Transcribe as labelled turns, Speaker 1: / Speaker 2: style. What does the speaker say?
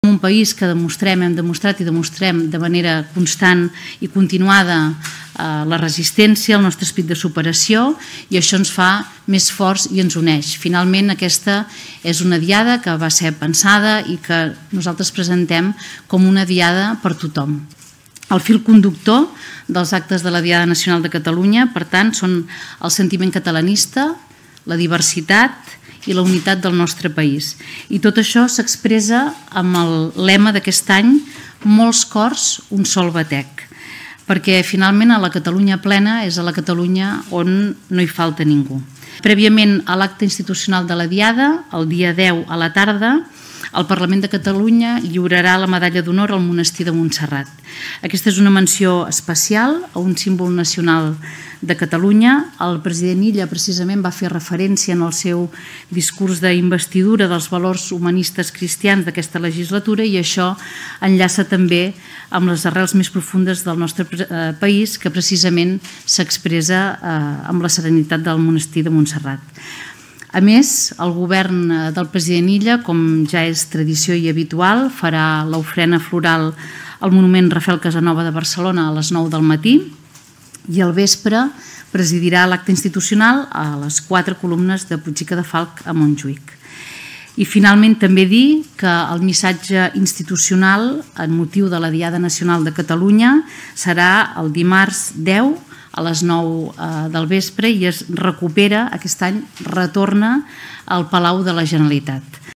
Speaker 1: un país que hem demostrat i demostrem de manera constant i continuada la resistència, el nostre esperit de superació, i això ens fa més forts i ens uneix. Finalment, aquesta és una diada que va ser pensada i que nosaltres presentem com una diada per tothom. El fil conductor dels actes de la Diada Nacional de Catalunya, per tant, són el sentiment catalanista, la diversitat i la unitat del nostre país. I tot això s'expressa amb el lema d'aquest any, molts cors, un sol batec, perquè finalment a la Catalunya plena és a la Catalunya on no hi falta ningú. Prèviament a l'acte institucional de la Diada, el dia 10 a la tarda, el Parlament de Catalunya lliurarà la medalla d'honor al monestir de Montserrat. Aquesta és una menció especial a un símbol nacional de Catalunya. El president Illa precisament va fer referència en el seu discurs d'investidura dels valors humanistes cristians d'aquesta legislatura, i això enllaça també amb les arrels més profundes del nostre país, que precisament s'expressa amb la serenitat del monestir de Montserrat. A més, el govern del president Illa, com ja és tradició i habitual, farà l'ofrena floral al monument Rafael Casanova de Barcelona a les 9 del matí, i al vespre presidirà l'acte institucional a les 4 columnes de Puig i Cadafalch a Montjuïc. I finalment també dir que el missatge institucional en motiu de la Diada Nacional de Catalunya serà el dimarts 10 a les 9 del vespre, i es recupera, aquest any retorna al Palau de la Generalitat.